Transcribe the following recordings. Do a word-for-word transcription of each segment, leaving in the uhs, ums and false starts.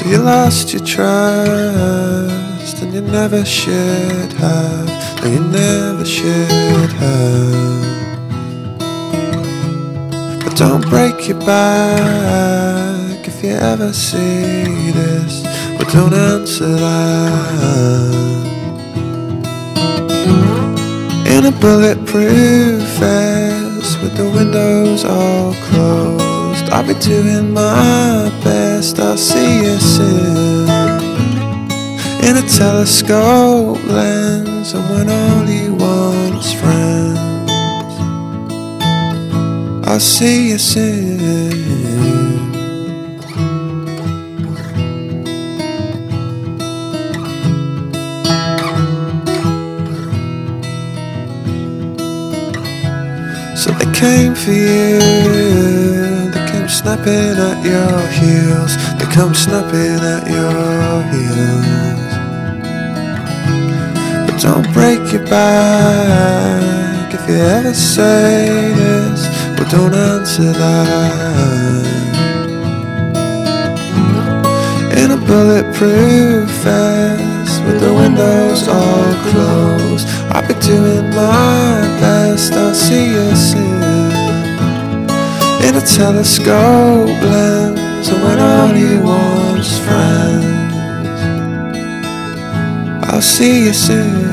You lost your trust, and you never should have. No, you never should have. But don't break your back if you ever see this. But don't answer that. In a bulletproof vest with the windows all closed, I'll be doing my best. I'll see you soon. In a telescope lens, and when all you want's friends, I'll see you soon. So they came for you, they came snapping at your heels, they come snapping at your heels. But don't break your back if you ever say this. Well, don't answer that. In a bulletproof vest with the windows all closed, I'll be doing my best. I'll see you soon. In a telescope lens, and when all you want's friends, I'll see you soon.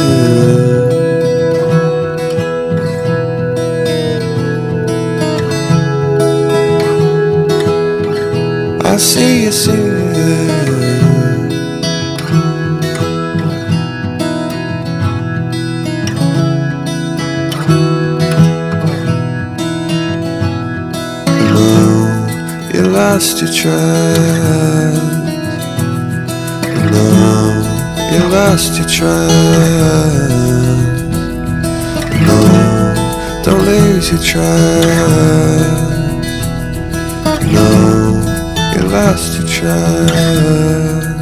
I'll see you soon. You lost your trust. No, you lost your trust. No, don't lose your trust. No, you lost your trust.